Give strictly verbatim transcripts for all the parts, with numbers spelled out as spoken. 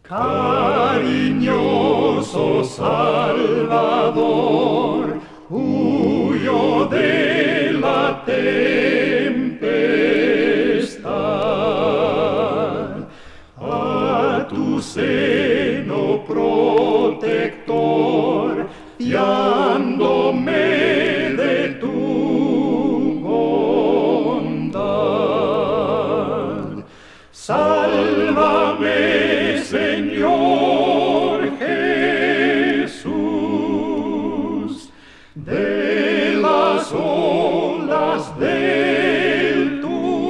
Cariñoso Salvador, huyo de la tempestad. A tu seno protector, fiándome de tu bondad. Sálvame, Señor Jesús, de las olas del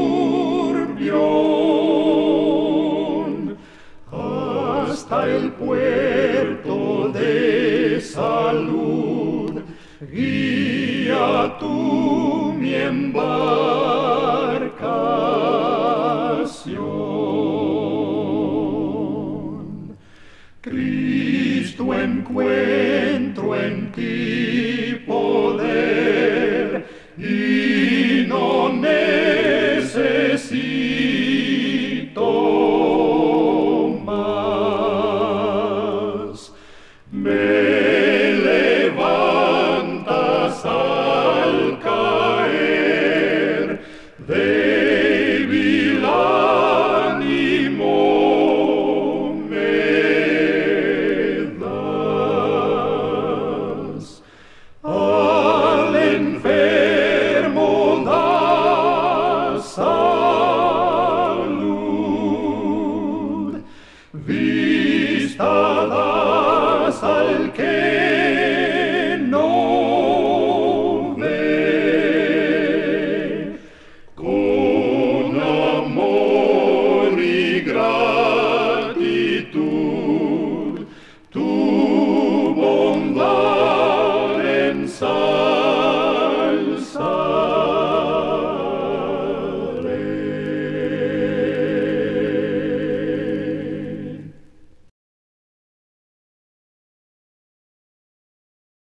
turbión, hasta el puerto de salud. Guía tú mi embarcación. Cristo, encuentro en ti poder y no necesito más. Me levantas al caer, débil ánimo me das. Al enfermo das salud.